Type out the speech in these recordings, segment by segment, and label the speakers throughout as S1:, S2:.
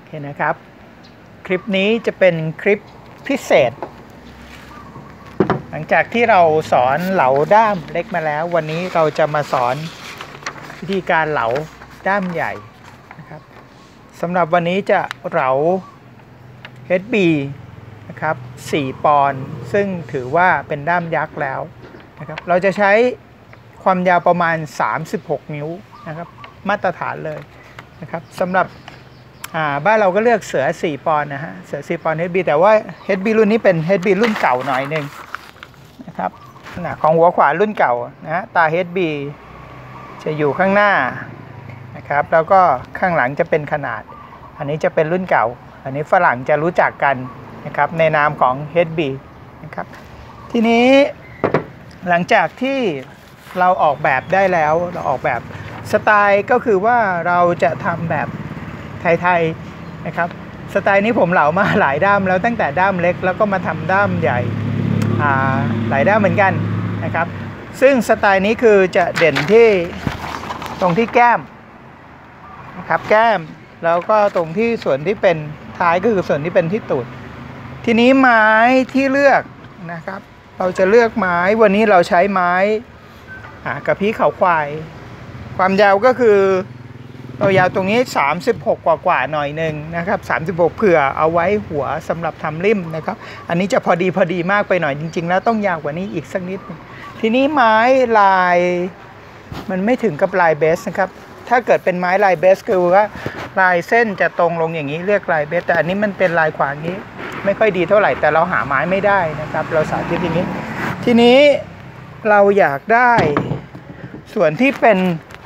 S1: เคนะครับคลิปนี้จะเป็นคลิปพิเศษหลังจากที่เราสอนเหลาด้ามเล็กมาแล้ววันนี้เราจะมาสอนวิธีการเหลาด้ามใหญ่นะครับสำหรับวันนี้จะเหลา HB นะครับ4 ปอนด์ซึ่งถือว่าเป็นด้ามยักษ์แล้วนะครับเราจะใช้ความยาวประมาณ36 นิ้วนะครับมาตรฐานเลยนะครับสำหรับบ้านเราก็เลือกเสือ4 ปอนด์นะฮะเสือ4 ปอนด์ HB แต่ว่า HB รุ่นนี้เป็น HB รุ่นเก่าหน่อยหนึ่งนะครับของหัวขวานรุ่นเก่านะฮะตา HB จะอยู่ข้างหน้านะครับแล้วก็ข้างหลังจะเป็นขนาดอันนี้จะเป็นรุ่นเก่าอันนี้ฝรั่งจะรู้จักกันนะครับในนามของ HB นะครับทีนี้หลังจากที่เราออกแบบได้แล้วเราออกแบบสไตล์ก็คือว่าเราจะทำแบบไทยๆนะครับสไตล์นี้ผมเหลามาหลายด้ามแล้วตั้งแต่ด้ามเล็กแล้วก็มาทำด้ามใหญ่หลายด้ามเหมือนกันนะครับซึ่งสไตล์นี้คือจะเด่นที่ตรงที่แก้มนะครับแก้มแล้วก็ตรงที่ส่วนที่เป็นท้ายก็คือส่วนที่เป็นที่ตูดทีนี้ไม้ที่เลือกนะครับเราจะเลือกไม้วันนี้เราใช้ไม้กระพี้เขาควายความยาวก็คือเรายาวตรงนี้36กว่าหน่อยหนึ่งนะครับ36เผื่อเอาไว้หัวสำหรับทำริมนะครับอันนี้จะพอดีมากไปหน่อยจริงๆแล้วต้องยาวกว่านี้อีกสักนิดทีนี้ไม้ลายมันไม่ถึงกับลายเบสนะครับถ้าเกิดเป็นไม้ลายเบสคือว่าลายเส้นจะตรงลงอย่างนี้เรียกลายเบสแต่อันนี้มันเป็นลายขวางนี้ไม่ค่อยดีเท่าไหร่แต่เราหาไม้ไม่ได้นะครับเราสาธิตอย่างนี้ทีนี้เราอยากได้ส่วนที่เป็น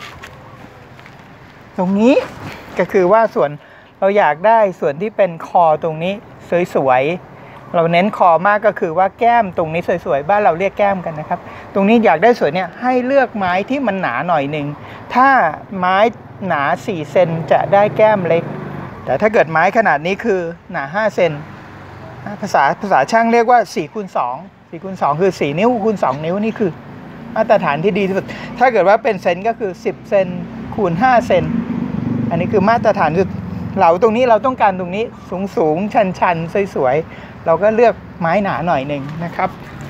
S1: ตรงนี้ก็คือว่าส่วนเราอยากได้ส่วนที่เป็นคอตรงนี้สวยๆเราเน้นคอมากก็คือว่าแก้มตรงนี้สวยๆบ้านเราเรียกแก้มกันนะครับตรงนี้อยากได้สวยเนี่ยให้เลือกไม้ที่มันหนาหน่อยหนึ่งถ้าไม้หนา4 เซนจะได้แก้มเล็กแต่ถ้าเกิดไม้ขนาดนี้คือหนา5 เซนภาษาช่างเรียกว่า4 คูณ 2 4 คูณ 2คือ4 นิ้วคูณ 2 นิ้วนี่คือมาตรฐานที่ดีที่สุดถ้าเกิดว่าเป็นเซนก็คือ10 เซนคูณ 5 เซนอันนี้คือมาตรฐานสุดเหลาตรงนี้เราต้องการตรงนี้สูงชันสวยๆเราก็เลือกไม้หนาหน่อยหนึ่งนะครับ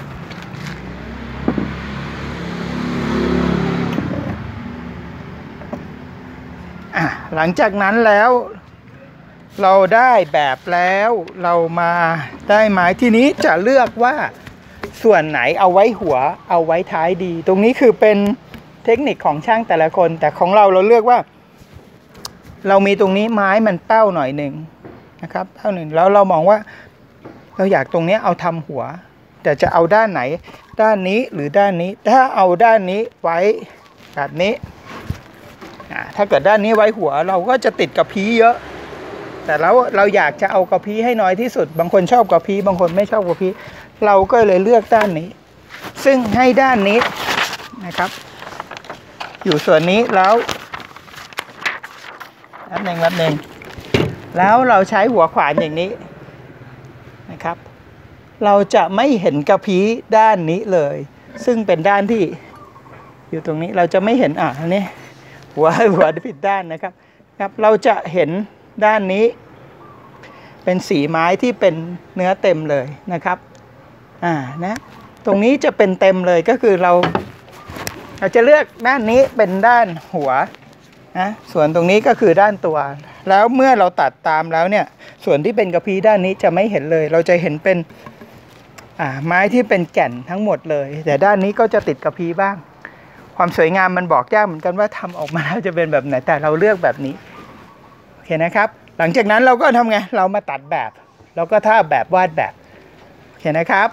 S1: หลังจากนั้นแล้วเราได้แบบแล้วเรามาได้ไม้ที่นี้จะเลือกว่าส่วนไหนเอาไว้หัวเอาไว้ท้ายดีตรงนี้คือเป็นเทคนิคของช่างแต่ละคนแต่ของเราเลือกว่าเรามีตรงนี้ไม้มันเป้าหน่อยหนึ่งนะครับเป้าหนึ่งแล้วเรามองว่าเราอยากตรงนี้เอาทำหัวแต่จะเอาด้านไหนด้านนี้หรือด้านนี้ถ้าเอาด้านนี้ไว้แบบนี้ถ้าเกิดด้านนี้ไว้หัวเราก็จะติดกระพี้เยอะแต่แล้วเราอยากจะเอากระพี้ให้น้อยที่สุดบางคนชอบกระพี้บางคนไม่ชอบกระพี้เราก็เลยเลือกด้านนี้ซึ่งให้ด้านนี้นะครับอยู่ส่วนนี้แล้วแป๊บหนึ่งแล้วเราใช้หัวขวานอย่างนี้นะครับเราจะไม่เห็นกระพี้ด้านนี้เลยซึ่งเป็นด้านที่อยู่ตรงนี้เราจะไม่เห็นอันนี้หัวผิดด้านนะครับเราจะเห็นด้านนี้เป็นสีไม้ที่เป็นเนื้อเต็มเลยนะครับนะตรงนี้จะเป็นเต็มเลยก็คือเราจะเลือกด้านนี้เป็นด้านหัวนะส่วนตรงนี้ก็คือด้านตัวแล้วเมื่อเราตัดตามแล้วเนี่ยส่วนที่เป็นกระพี้ด้านนี้จะไม่เห็นเลยเราจะเห็นเป็นไม้ที่เป็นแก่นทั้งหมดเลยแต่ด้านนี้ก็จะติดกระพี้บ้างความสวยงามมันบอกยากเหมือนกันว่าทำออกมาแล้วจะเป็นแบบไหนแต่เราเลือกแบบนี้โอเคนะครับหลังจากนั้นเราก็ทำไงเรามาตัดแบบแล้วก็ถ้าแบบวาดแบบโอเคนะครับ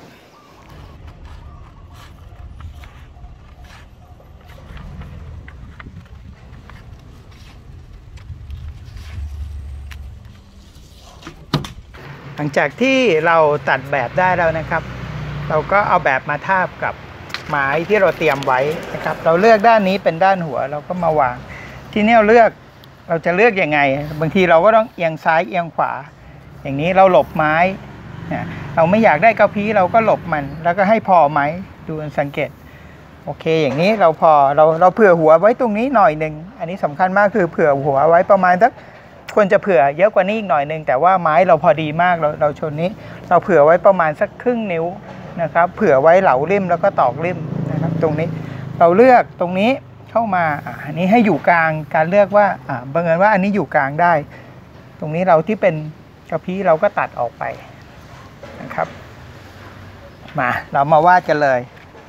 S1: หลังจากที่เราตัดแบบได้แล้วนะครับเราก็เอาแบบมาทาบกับไม้ที่เราเตรียมไว้นะครับเราเลือกด้านนี้เป็นด้านหัวเราก็มาวางทีนี้เราจะเลือกยังไงบางทีเราก็ต้องเอียงซ้ายเอียงขวาอย่างนี้เราหลบไม้เราไม่อยากได้กระพี้เราก็หลบมันแล้วก็ให้พอไม้ดูสังเกตโอเคอย่างนี้เราพอเราเผื่อหัวไว้ตรงนี้หน่อยหนึ่งอันนี้สำคัญมากคือเผื่อหัวไว้ประมาณสักควรจะเผื่อเยอะกว่านี้อีกหน่อยนึงแต่ว่าไม้เราพอดีมากเราชนนี้เราเผื่อไว้ประมาณสักครึ่งนิ้วนะครับเผื่อไว้เหลาริมแล้วก็ตอกริมนะครับตรงนี้เราเลือกตรงนี้เข้ามาอันนี้ให้อยู่กลางการเลือกว่าบังเอิญว่าอันนี้อยู่กลางได้ตรงนี้เราที่เป็นกระพี้เราก็ตัดออกไปนะครับมาเรามาวาดกันเลย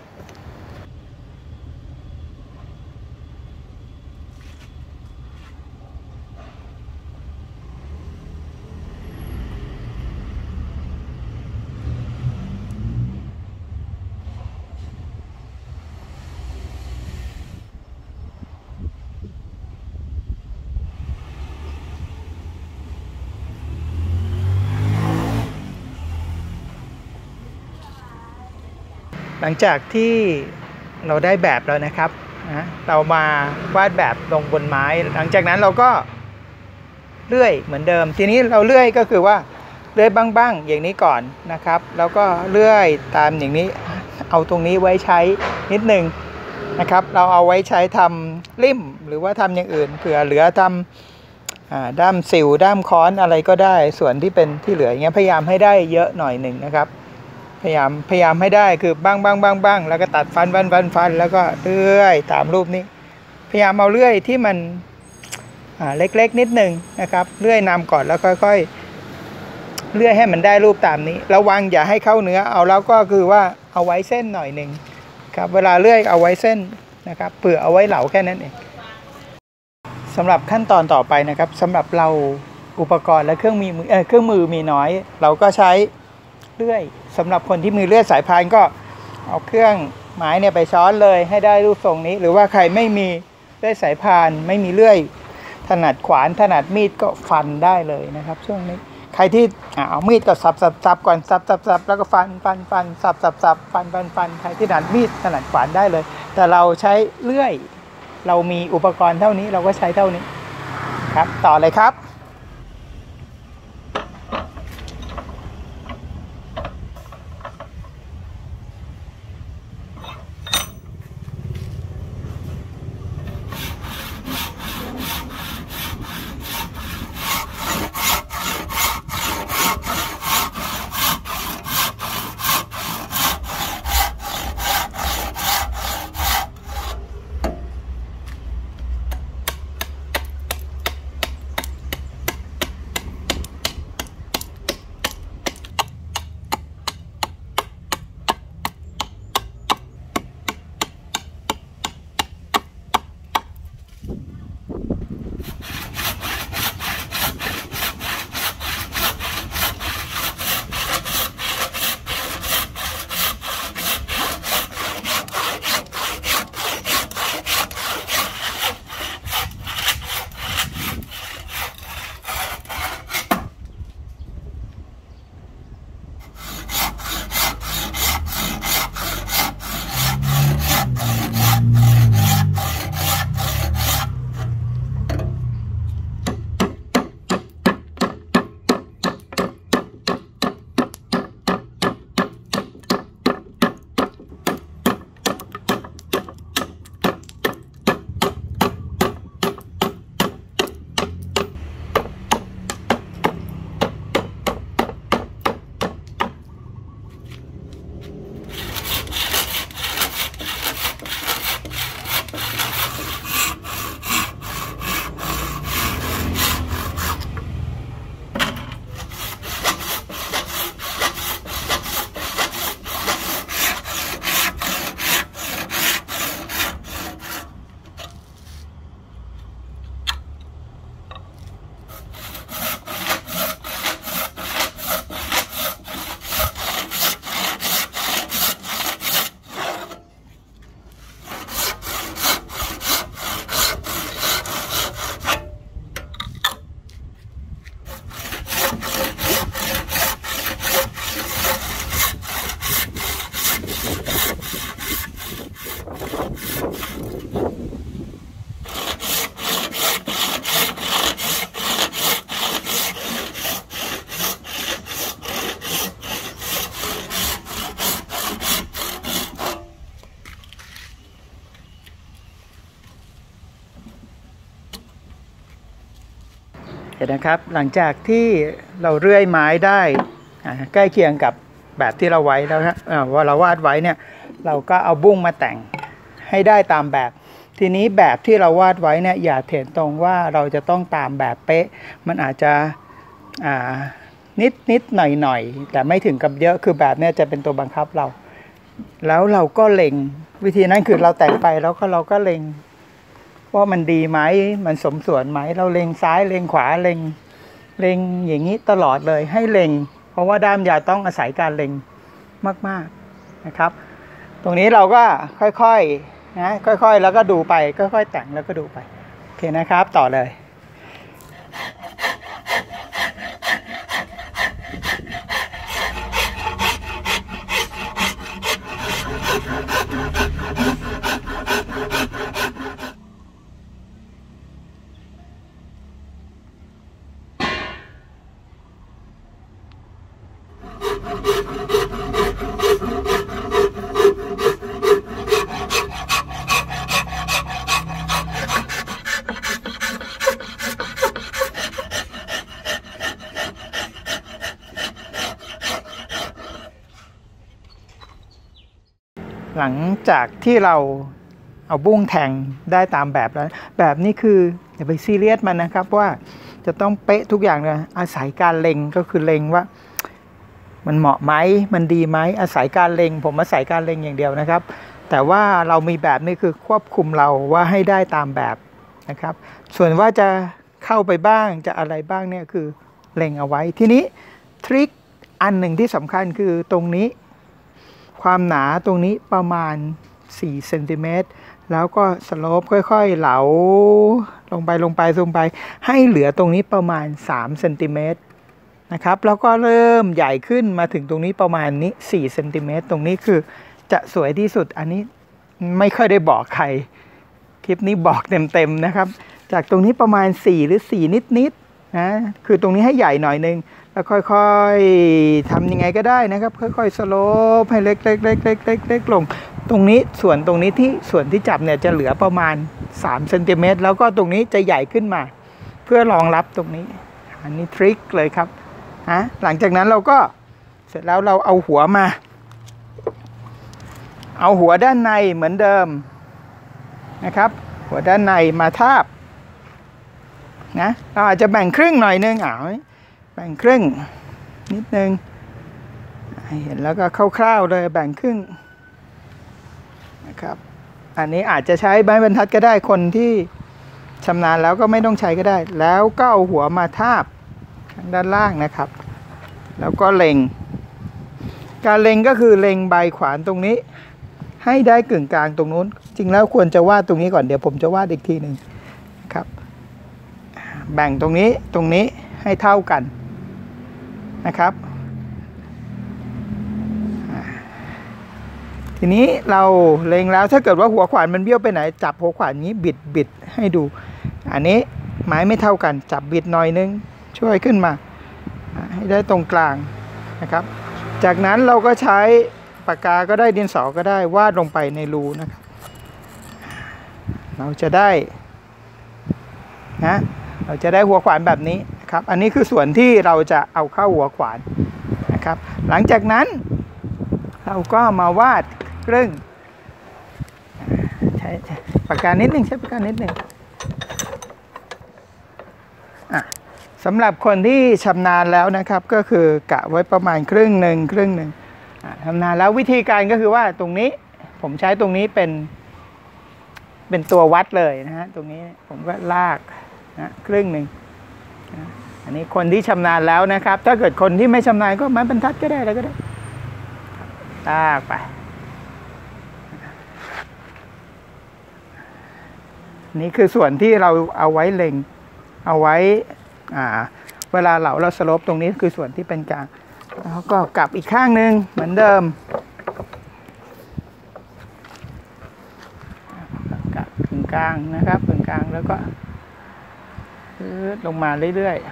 S1: หลังจากที่เราได้แบบแล้วนะครับเรามาวาดแบบลงบนไม้หลังจากนั้นเราก็เลื่อยเหมือนเดิมทีนี้เราเลื่อยก็คือว่าเลื่อยบ้างๆอย่างนี้ก่อนนะครับแล้วก็เลื่อยตามอย่างนี้เอาตรงนี้ไว้ใช้นิดนึงนะครับเราเอาไว้ใช้ทำลิ่มหรือว่าทำอย่างอื่นเผื่อเหลือทำด้ามสิวด้ามค้อนอะไรก็ได้ส่วนที่เป็นที่เหลืออย่างเงี้ยพยายามให้ได้เยอะหน่อยหนึ่งนะครับพยายามให้ได้คือบ้างแล้วก็ตัดฟันแล้วก็เลื่อยตามรูปนี้พยายามเอาเลื่อยที่มันเล็กๆนิดนึงนะครับเลื่อยนำก่อนแล้วค่อยๆเลื่อยให้มันได้รูปตามนี้ระวังอย่าให้เข้าเนื้อเอาแล้วก็คือว่าเอาไว้เส้นหน่อยหนึ่งครับเวลาเลื่อยเอาไว้เส้นนะครับเผื่อเอาไว้เหลาแค่นั้นเองสำหรับขั้นตอนต่อไปนะครับสำหรับเราอุปกรณ์และเครื่องมือมีน้อยเราก็ใช้เลื่อยสำหรับคนที่มีเลื่อยสายพานก็เอาเครื่องไม้เนี่ยไปช้อนเลยให้ได้รูปทรงนี้หรือว่าใครไม่มีเลื่อยสายพานไม่มีเลื่อยถนัดขวานถนัดมีดก็ฟันได้เลยนะครับช่วงนี้ใครที่เอามีดก็สับก่อนสับแล้วก็ฟันสับฟันใครที่ถนัดมีดถนัดขวานได้เลยแต่เราใช้เลื่อยเรามีอุปกรณ์เท่านี้เราก็ใช้เท่านี้ครับต่อเลยครับเห็นนะครับหลังจากที่เราเลื่อยไม้ได้ใกล้เคียงกับแบบที่เราไว้แล้วนะว่าเราวาดไว้เนี่ยเราก็เอาบุ้งมาแต่งให้ได้ตามแบบทีนี้แบบที่เราวาดไว้เนี่ยอย่าเถียงตรงว่าเราจะต้องตามแบบเป๊ะมันอาจจะนิดหน่อยแต่ไม่ถึงกับเยอะคือแบบนี้จะเป็นตัวบังคับเราแล้วเราก็เล็งวิธีนั้นคือเราแต่งไปแล้วก็เราก็เล็งว่ามันดีไหมมันสมส่วนไหมเราเล็งซ้ายเล็งขวาเล็งอย่างนี้ตลอดเลยให้เล็งเพราะว่าด้ามยาต้องอาศัยการเล็งมากๆนะครับตรงนี้เราก็ค่อยๆนะค่อยๆแล้วก็ดูไปค่อยๆแต่งแล้วก็ดูไปโอเคนะครับต่อเลยหลังจากที่เราเอาบุ้งแทงได้ตามแบบแล้วแบบนี้คืออย่าไปซีเรียสมันนะครับว่าจะต้องเป๊ะทุกอย่างเลยอาศัยการเล็งก็คือเล็งว่ามันเหมาะไหมมันดีไหมอาศัยการเล็งผมอาศัยการเล็งอย่างเดียวนะครับแต่ว่าเรามีแบบนี้คือควบคุมเราว่าให้ได้ตามแบบนะครับส่วนว่าจะเข้าไปบ้างจะอะไรบ้างเนี่ยคือเล็งเอาไว้ทีนี้ทริคอันหนึ่งที่สำคัญคือตรงนี้ความหนาตรงนี้ประมาณ4เซนติเมตรแล้วก็สโลปค่อยๆเหลาลงไปให้เหลือตรงนี้ประมาณ3เซนติเมตรนะครับแล้วก็เริ่มใหญ่ขึ้นมาถึงตรงนี้ประมาณนี้4เซนติเมตรตรงนี้คือจะสวยที่สุดอันนี้ไม่ค่อยได้บอกใครคลิปนี้บอกเต็มๆนะครับจากตรงนี้ประมาณ4หรือ4นิดๆนะคือตรงนี้ให้ใหญ่หน่อยนึงแล้วค่อยๆทำยังไงก็ได้นะครับค่อยๆสโลปให้เล็กลงตรงนี้ส่วนที่จับเนี่ยจะเหลือประมาณ3เซนติเมตรแล้วก็ตรงนี้จะใหญ่ขึ้นมาเพื่อรองรับตรงนี้อันนี้ทริคเลยครับหลังจากนั้นเราก็เสร็จแล้วเราเอาหัวมาเอาหัวด้านในเหมือนเดิมนะครับหัวด้านในมาทาบนะเราอาจจะแบ่งครึ่งหน่อยนึงแบ่งครึ่งนิดนึงเห็นแล้วก็คร่าวๆเลยแบ่งครึ่งนะครับอันนี้อาจจะใช้ไม้บรรทัดก็ได้คนที่ชำนาญแล้วก็ไม่ต้องใช้ก็ได้แล้วก็เอาหัวมาทาบทางด้านล่างนะครับแล้วก็เล็งการเล็งก็คือเล็งใบขวานตรงนี้ให้ได้กึ่งกลางตรงนู้นจริงแล้วควรจะวาดตรงนี้ก่อนเดี๋ยวผมจะวาดอีกทีหนึ่งครับแบ่งตรงนี้ให้เท่ากันนะครับทีนี้เราเล็งแล้วถ้าเกิดว่าหัวขวานมันเบี้ยวไปไหนจับหัวขวานนี้บิดให้ดูอันนี้ไม้ไม่เท่ากันจับบิดหน่อยนึงช่วยขึ้นมาให้ได้ตรงกลางนะครับจากนั้นเราก็ใช้ปากกาก็ได้ดินสอก็ได้วาดลงไปในรูนะครับเราจะได้หัวขวานแบบนี้นะครับอันนี้คือส่วนที่เราจะเอาเข้าหัวขวานนะครับหลังจากนั้นเราก็มาวาดครึ่งใช้ปากกานิดนึงสำหรับคนที่ชำนาญแล้วนะครับก็คือกะไว้ประมาณครึ่งหนึ่งชำนาญแล้ววิธีการก็คือว่าตรงนี้ผมใช้ตรงนี้เป็นตัววัดเลยนะฮะตรงนี้ผมก็ลากนะครึ่งหนึ่งอันนี้คนที่ชำนาญแล้วนะครับถ้าเกิดคนที่ไม่ชำนาญก็ไม้บรรทัดก็ได้อะไรก็ได้ลากไปนี่คือส่วนที่เราเอาไว้เล็งเอาไว้เวลาเราสโลปตรงนี้คือส่วนที่เป็นกลางแล้วก็กลับอีกข้างหนึ่งเหมือนเดิมกลับกึ่งกลางนะครับกึ่งกลางแล้วก็ลงมาเรื่อย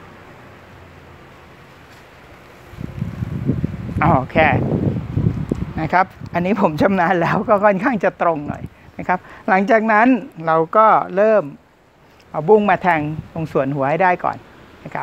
S1: ๆโอเคนะครับอันนี้ผมชำนาญแล้วก็ค่อนข้างจะตรงหน่อยนะครับหลังจากนั้นเราก็เริ่มเอาบุ้งมาแทงตรงส่วนหัวให้ได้ก่อนนะครับ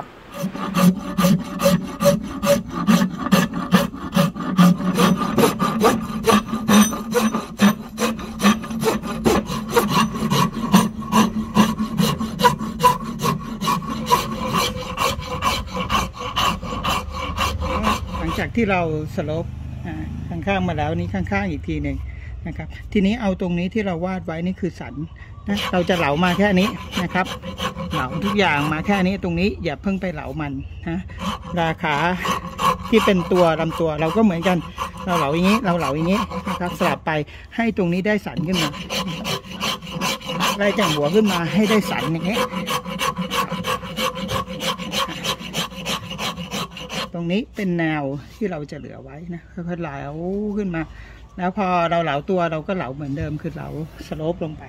S1: หลังจากที่เราสโลปข้างๆมาแล้วนี้ข้างๆอีกทีหนึ่งนะครับทีนี้เอาตรงนี้ที่เราวาดไว้นี่คือสันนะเราจะเหลามาแค่นี้นะครับเหลาทุกอย่างมาแค่นี้ตรงนี้อย่าเพิ่งไปเหลามันนะราขาที่เป็นตัวลำตัวเราก็เหมือนกันเราเหลาอย่างนี้เราเหลาอย่างนี้นะครับสลับไปให้ตรงนี้ได้สันขึ้นมาไล่จากหัวขึ้นมาให้ได้สันอย่างนี้ตรงนี้เป็นแนวที่เราจะเหลือไว้นะค่อยๆเหลาขึ้นมาแล้วพอเราเหลาตัวเราก็เหลาเหมือนเดิมคือเหลาสโลปลงไป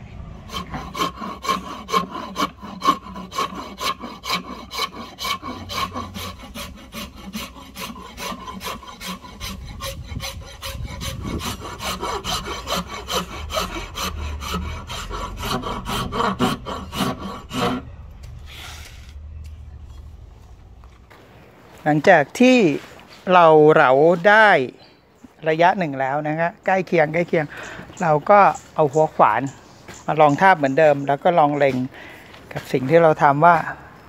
S1: หลังจากที่เราเหลาได้ระยะหนึ่งแล้วนะครับใกล้เคียงเราก็เอาหัวขวานมาลองทาบเหมือนเดิมแล้วก็ลองเล็งกับสิ่งที่เราทำว่า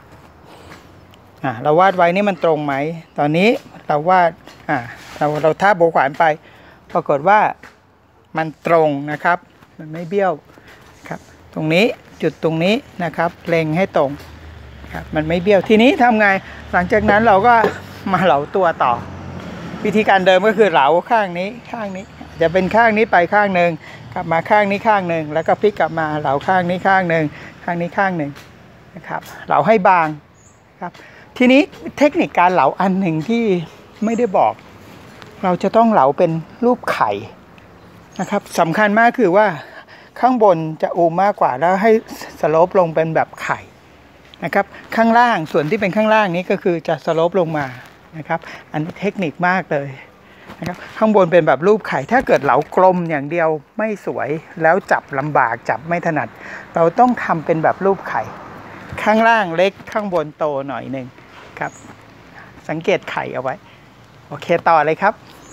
S1: เราวาดไว้นี่มันตรงไหมตอนนี้เราวาดเราทาบหัวขวานไปปรากฏว่ามันตรงนะครับมันไม่เบี้ยวครับตรงนี้จุดตรงนี้นะครับเล็งให้ตรงครับมันไม่เบี้ยวทีนี้ทำไงหลังจากนั้นเราก็มาเหลาตัวต่อวิธีการเดิมก็คือเหลาข้างนี้จะเป็นข้างนี้ไปข้างหนึ่งกลับมาข้างนี้ข้างหนึ่งแล้วก็พลิกกลับมาเหลาข้างนี้ข้างหนึ่งข้างนี้ข้างหนึ่งนะครับเหลาให้บางครับทีนี้เทคนิคการเหลาอันหนึ่งที่ไม่ได้บอกเราจะต้องเหลาเป็นรูปไข่นะครับสำคัญมากคือว่าข้างบนจะอูมมากกว่าแล้วให้สโลปลงเป็นแบบไข่นะครับข้างล่างส่วนที่เป็นข้างล่างนี้ก็คือจะสโลปลงมานะครับอันนี้เทคนิคมากเลยนะครับข้างบนเป็นแบบรูปไข่ถ้าเกิดเหลากลมอย่างเดียวไม่สวยแล้วจับลำบากจับไม่ถนัดเราต้องทำเป็นแบบรูปไข่ข้างล่างเล็กข้างบนโตหน่อยหนึ่งครับสังเกตไข่เอาไว้โอเคต่อเลยครับ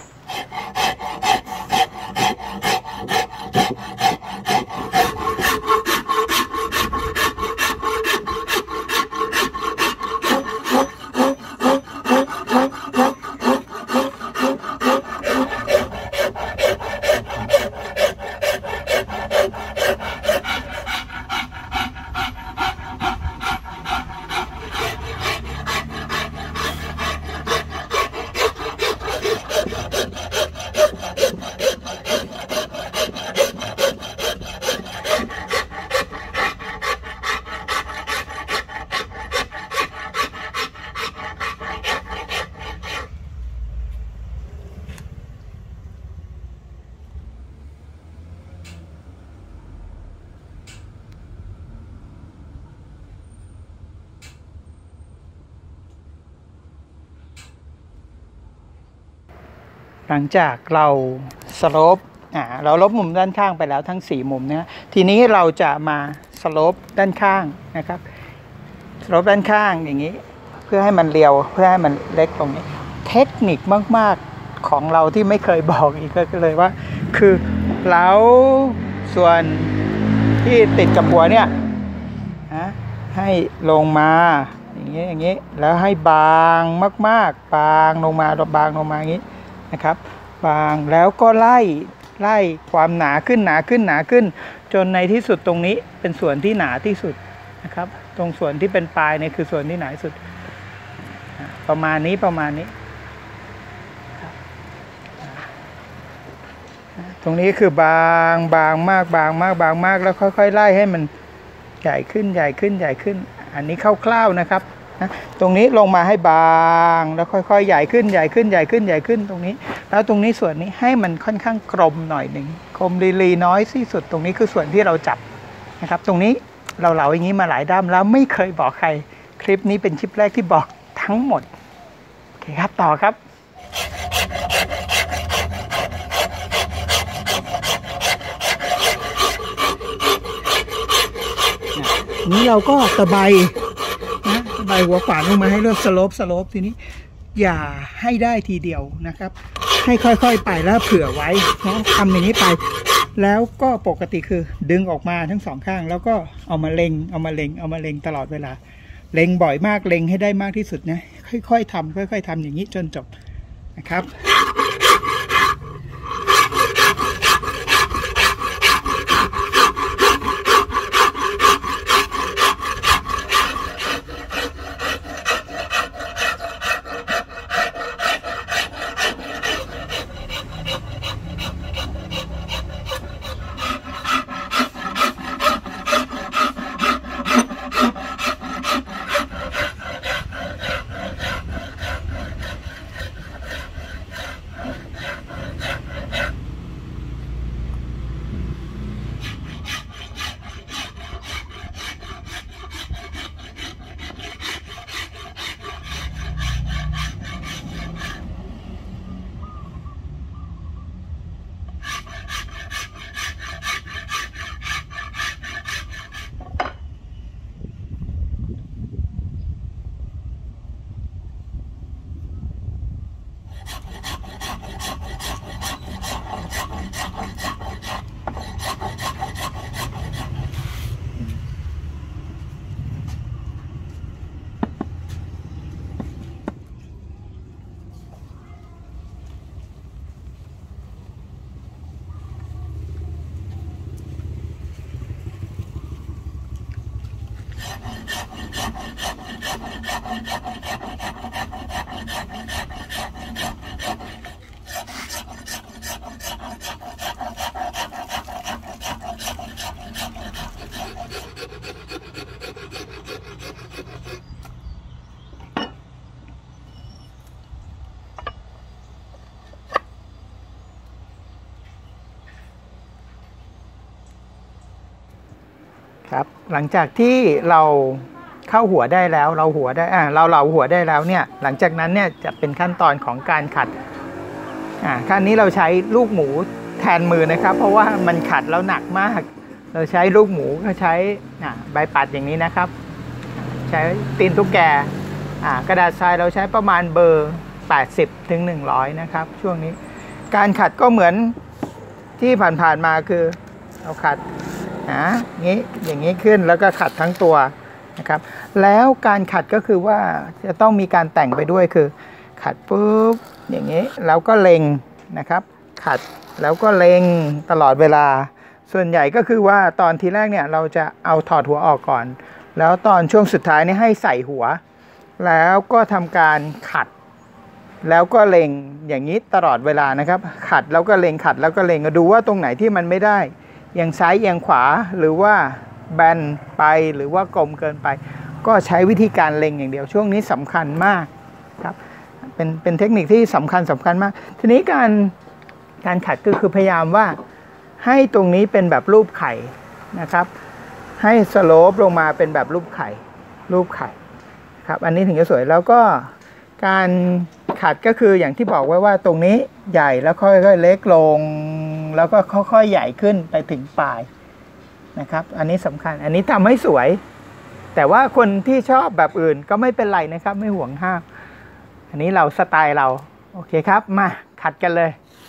S1: หลังจากเราสโลปเราลบมุมด้านข้างไปแล้วทั้ง4มุมนะทีนี้เราจะมาสโลปด้านข้างนะครับสโลปด้านข้างอย่างนี้เพื่อให้มันเรียวเพื่อให้มันเล็กตรงนี้เทคนิคมากๆของเราที่ไม่เคยบอกอีกก็เลยว่าคือเราส่วนที่ติดกับหัวเนี่ยให้ลงมาอย่างนี้แล้วให้บางมากๆบางลงมาอย่างนี้นะครับบางแล้วก็ไล่ความหนาขึ้นจนในที่สุดตรงนี้เป็นส่วนที่หนาที่สุดนะครับตรงส่วนที่เป็นปลายเนี่ยคือส่วนที่หนาที่สุดประมาณนี้ตรงนี้คือบางมากแล้วค่อยๆไล่ให้มันใหญ่ขึ้นอันนี้คร่าวๆนะครับตรงนี้ลงมาให้บางแล้วค่อยๆใหญ่ขึ้นตรงนี้แล้วตรงนี้ส่วนนี้ให้มันค่อนข้างกลมหน่อยหนึ่งกลมรีน้อยที่สุดตรงนี้คือส่วนที่เราจับนะครับตรงนี้เราเหลาอย่างนี้มาหลายด้ามแล้วไม่เคยบอกใครคลิปนี้เป็นคลิปแรกที่บอกทั้งหมดโอเคครับต่อครับนี้เราก็ตะไบนะตะไบหัวขวานลงมาให้เลือกสโลปทีนี้อย่าให้ได้ทีเดียวนะครับให้ค่อยๆไปแล้วเผื่อไว้นะทำอย่างนี้ไปแล้วก็ปกติคือดึงออกมาทั้งสองข้างแล้วก็เอามาเล็งตลอดเวลาเล็งบ่อยมากเล็งให้ได้มากที่สุดนะค่อยๆทำอย่างนี้จนจบนะครับครับหลังจากที่เราเข้าหัวได้แล้วเราเหลาหัวได้แล้วเนี่ยหลังจากนั้นเนี่ยจะเป็นขั้นตอนของการขัดขั้นนี้เราใช้ลูกหมูแทนมือนะครับเพราะว่ามันขัดแล้วหนักมากเราใช้ลูกหมูก็ใช้ใบปัดอย่างนี้นะครับใช้ตีนตุ๊กแกกระดาษทรายเราใช้ประมาณเบอร์80 ถึง 100นะครับช่วงนี้การขัดก็เหมือนที่ผ่านๆมาคือเราขัดอย่างนี้ขึ้นแล้วก็ขัดทั้งตัวนะครับแล้วการขัดก็คือว่าจะต้องมีการแต่งไปด้วยคือขัดปุ๊บอย่างนี้แล้วก็เล็งนะครับขัดแล้วก็เล็งตลอดเวลาส่วนใหญ่ก็คือว่าตอนทีแรกเนี่ยเราจะเอาถอดหัวออกก่อนแล้วตอนช่วงสุดท้ายนี่ให้ใส่หัวแล้วก็ทำการขัดแล้วก็เล็งอย่างนี้ตลอดเวลานะครับขัดแล้วก็เล็งขัดแล้วก็เล็งดูว่าตรงไหนที่มันไม่ได้เอียงซ้ายเอียงขวาหรือว่าแบนไปหรือว่ากลมเกินไปก็ใช้วิธีการเล็งอย่างเดียวช่วงนี้สำคัญมากครับเป็นเทคนิคที่สำคัญมากทีนี้การขัดก็คือพยายามว่าให้ตรงนี้เป็นแบบรูปไข่นะครับให้สโลปลงมาเป็นแบบรูปไข่ครับอันนี้ถึงจะสวยแล้วก็การขัดก็คืออย่างที่บอกไว้ว่าตรงนี้ใหญ่แล้วค่อยๆเล็กลงแล้วก็ค่อยๆใหญ่ขึ้นไปถึงปลายนะครับอันนี้สำคัญอันนี้ทำให้สวยแต่ว่าคนที่ชอบแบบอื่นก็ไม่เป็นไรนะครับไม่ห่วงห้ามอันนี้เราสไตล์เราโอเคครับมาขัดกันเลย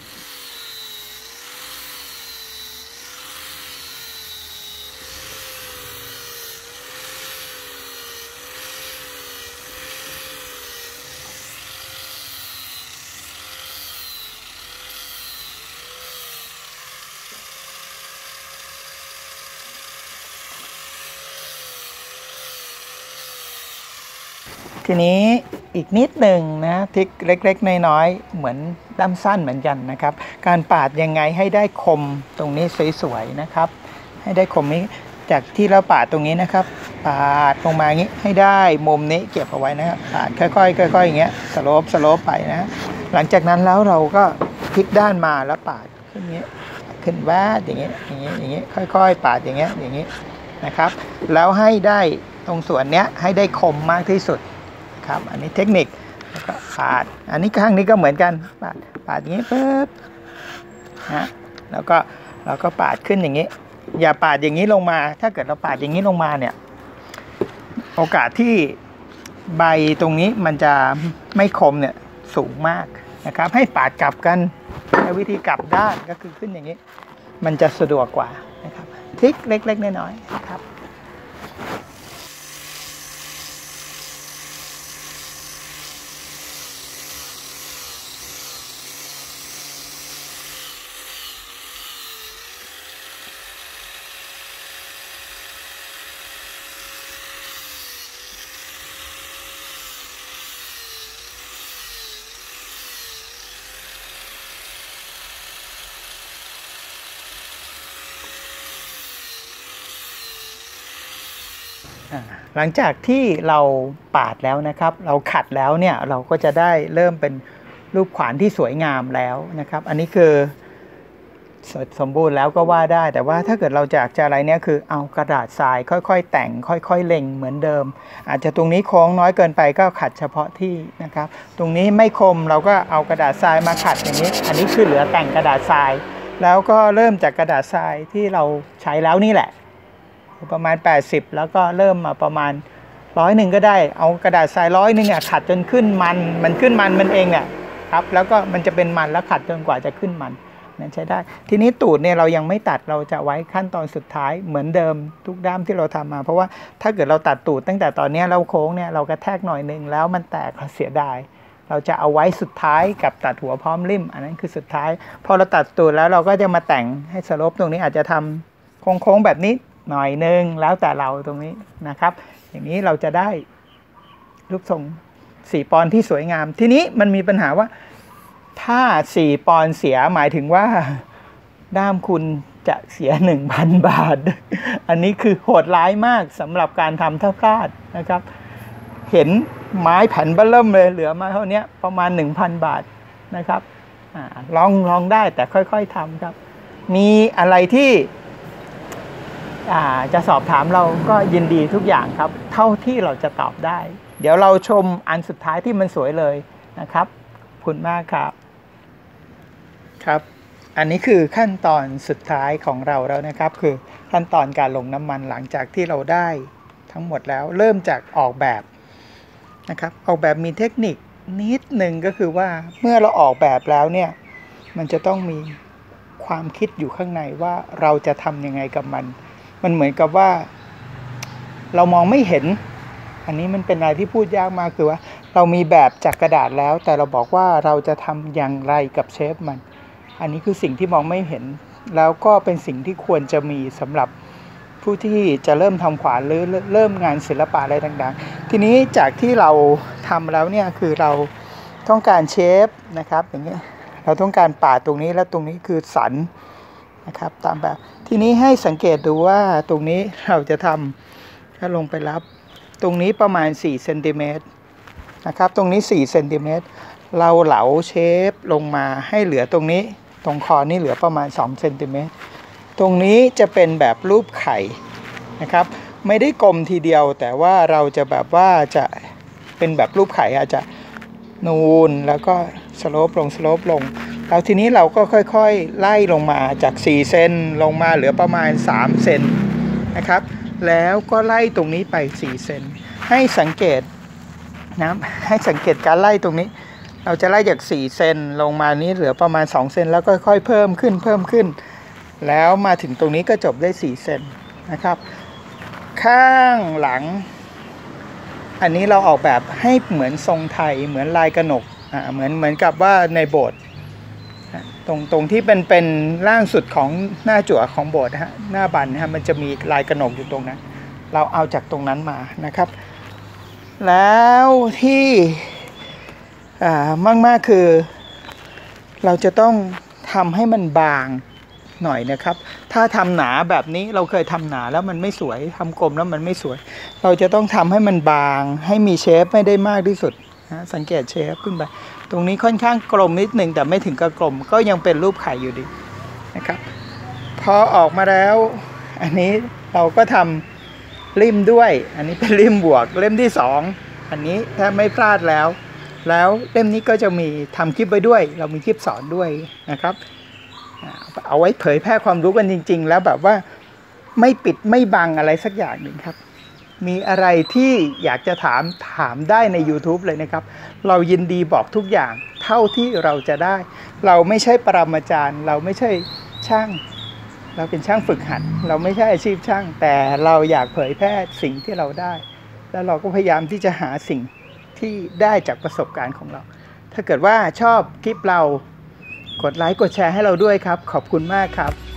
S1: ทีนี้อีกนิดหนึ่งนะทริคเล็กๆน้อยๆเหมือนด้ามสั้นเหมือนกันนะครับการปาดยังไงให้ได้คมตรงนี้สวยๆนะครับให้ได้คมนี้จากที่เราปาดตรงนี้นะครับปาดลงมาอย่างนี้ให้ได้มุมนี้เก็บเอาไว้นะครับปาดค่อยๆอย่างเงี้ยสโลปไปนะหลังจากนั้นแล้วเราก็พลิกด้านมาแล้วปาดขึ้นนี้ขึ้นแวดอย่างนี้ค่อยๆปาดอย่างนี้นะครับแล้วให้ได้ตรงส่วนเนี้ยให้ได้คมมากที่สุดครับอันนี้เทคนิคแล้วก็ปาดอันนี้ข้างนี้ก็เหมือนกันปาดอย่างนี้ปึ๊บนะแล้วก็ปาดขึ้นอย่างนี้อย่าปาดอย่างนี้ลงมาถ้าเกิดเราปาดอย่างนี้ลงมาเนี่ยโอกาสที่ใบตรงนี้มันจะไม่คมเนี่ยสูงมากนะครับให้ปาดกลับกันวิธีกลับด้านก็คือขึ้นอย่างนี้มันจะสะดวกกว่านะครับทริคเล็กๆน้อยๆนะครับหลังจากที่เราปาดแล้วนะครับเราขัดแล้วเนี่ยเราก็จะได้เริ่มเป็นรูปขวานที่สวยงามแล้วนะครับอันนี้คือสมบูรณ์แล้วก็ว่าได้แต่ว่าถ้าเกิดเราจะอะไรเนี่ยคือเอากระดาษทรายค่อยๆแต่งค่อยๆเล็งเหมือนเดิมอาจจะตรงนี้โค้งน้อยเกินไปก็ขัดเฉพาะที่นะครับตรงนี้ไม่คมเราก็เอากระดาษทรายมาขัดอย่างนี้อันนี้คือเหลือแต่งกระดาษทรายแล้วก็เริ่มจากกระดาษทรายที่เราใช้แล้วนี่แหละประมาณ80แล้วก็เริ่มมาประมาณ100ก็ได้เอากระดาษทราย100ขัดจนขึ้นมันขึ้นมันเองเนี่ยครับแล้วก็มันจะเป็นมันแล้วขัดจนกว่าจะขึ้นมันนั่นใช้ได้ทีนี้ตูดเนี่ยเรายังไม่ตัดเราจะไว้ขั้นตอนสุดท้ายเหมือนเดิมทุกด้ามที่เราทำมาเพราะว่าถ้าเกิดเราตัดตูดตั้งแต่ตอนนี้เราโค้งเนี่ยเรากระแทกหน่อยนึงแล้วมันแตกเสียดายเราจะเอาไว้สุดท้ายกับตัดหัวพร้อมริมอันนั้นคือสุดท้ายพอเราตัดตูดแล้วเราก็จะมาแต่งให้สโลปตรงนี้อาจจะทำโค้งแบบนี้หน่อยนึงแล้วแต่เราตรงนี้นะครับอย่างนี้เราจะได้รูปทรง4 ปอนด์ที่สวยงามทีนี้มันมีปัญหาว่าถ้า4 ปอนด์เสียหมายถึงว่าด้ามคุณจะเสีย 1,000 บาทอันนี้คือโหดร้ายมากสำหรับการทำถ้าพลาดนะครับเห็นไม้แผ่นเบิ่มเลยเหลือมาเท่านี้ประมาณ 1,000 บาทนะครับลองได้แต่ค่อยๆทำครับมีอะไรที่จะสอบถามเราก็ยินดีทุกอย่างครับเท่าที่เราจะตอบได้เดี๋ยวเราชมอันสุดท้ายที่มันสวยเลยนะครับขอบคุณมากครับครับอันนี้คือขั้นตอนสุดท้ายของเราแล้วนะครับคือขั้นตอนการลงน้ำมันหลังจากที่เราได้ทั้งหมดแล้วเริ่มจากออกแบบนะครับออกแบบมีเทคนิคนิดหนึ่งก็คือว่าเมื่อเราออกแบบแล้วเนี่ยมันจะต้องมีความคิดอยู่ข้างในว่าเราจะทำยังไงกับมันเหมือนกับว่าเรามองไม่เห็นอันนี้มันเป็นอะไรที่พูดยากมากคือว่าเรามีแบบจากกระดาษแล้วแต่เราบอกว่าเราจะทำอย่างไรกับเชฟมันอันนี้คือสิ่งที่มองไม่เห็นแล้วก็เป็นสิ่งที่ควรจะมีสำหรับผู้ที่จะเริ่มทำขวานหรือเริ่มงานศิลปะอะไรต่างๆทีนี้จากที่เราทำแล้วเนี่ยคือเราต้องการเชฟนะครับอย่างเงี้ยเราต้องการปาดตรงนี้และตรงนี้คือสันนะครับตามแบบทีนี้ให้สังเกตดูว่าตรงนี้เราจะทำถ้าลงไปรับตรงนี้ประมาณ4 เซนติเมตรนะครับตรงนี้4 เซนติเมตรเราเหลาเชฟลงมาให้เหลือตรงนี้ตรงคอนี่เหลือประมาณ2 เซนติเมตรตรงนี้จะเป็นแบบรูปไข่นะครับไม่ได้กลมทีเดียวแต่ว่าเราจะแบบว่าจะเป็นแบบรูปไข่อาจจะนูนแล้วก็สโลปลงแล้วทีนี้เราก็ค่อยๆไล่ลงมาจาก4 เซนลงมาเหลือประมาณ3 เซนนะครับแล้วก็ไล่ตรงนี้ไป4 เซนให้สังเกตนะให้สังเกตการไล่ตรงนี้เราจะไล่จาก4 เซนลงมานี้เหลือประมาณ2 เซนแล้วก็ค่อยๆเพิ่มขึ้นแล้วมาถึงตรงนี้ก็จบได้4 เซนนะครับข้างหลังอันนี้เราออกแบบให้เหมือนทรงไทยเหมือนลายกระหนกเหมือนกับว่าในโบสถ์ตรงที่เป็นล่างสุดของหน้าจั่วของโบสถ์นะฮะหน้าบันนะฮะมันจะมีลายกระหนกอยู่ตรงนั้นเราเอาจากตรงนั้นมานะครับแล้วที่มากคือเราจะต้องทำให้มันบางหน่อยนะครับถ้าทำหนาแบบนี้เราเคยทำหนาแล้วมันไม่สวยทำกลมแล้วมันไม่สวยเราจะต้องทำให้มันบางให้มีเชฟไม่ได้มากที่สุดนะสังเกตเชฟขึ้นไปตรงนี้ค่อนข้างกลมนิดหนึ่งแต่ไม่ถึงกับกลมก็ยังเป็นรูปไข่อยู่ดีนะครับพอออกมาแล้วอันนี้เราก็ทำริมด้วยอันนี้เป็นริมบวกเล่มที่2อันนี้ถ้าไม่พลาดแล้วเล่มนี้ก็จะมีทำคลิปไว้ด้วยเรามีคลิปสอนด้วยนะครับเอาไว้เผยแพร่ความรู้กันจริงๆแล้วแบบว่าไม่ปิดไม่บังอะไรสักอย่างหนึ่งครับมีอะไรที่อยากจะถามได้ใน YouTube เลยนะครับเรายินดีบอกทุกอย่างเท่าที่เราจะได้เราไม่ใช่ปรมาจารย์เราไม่ใช่ช่างเราเป็นช่างฝึกหัดเราไม่ใช่อาชีพช่างแต่เราอยากเผยแพร่สิ่งที่เราได้แล้วเราก็พยายามที่จะหาสิ่งที่ได้จากประสบการณ์ของเราถ้าเกิดว่าชอบคลิปเรากดไลค์กดแชร์ให้เราด้วยครับขอบคุณมากครับ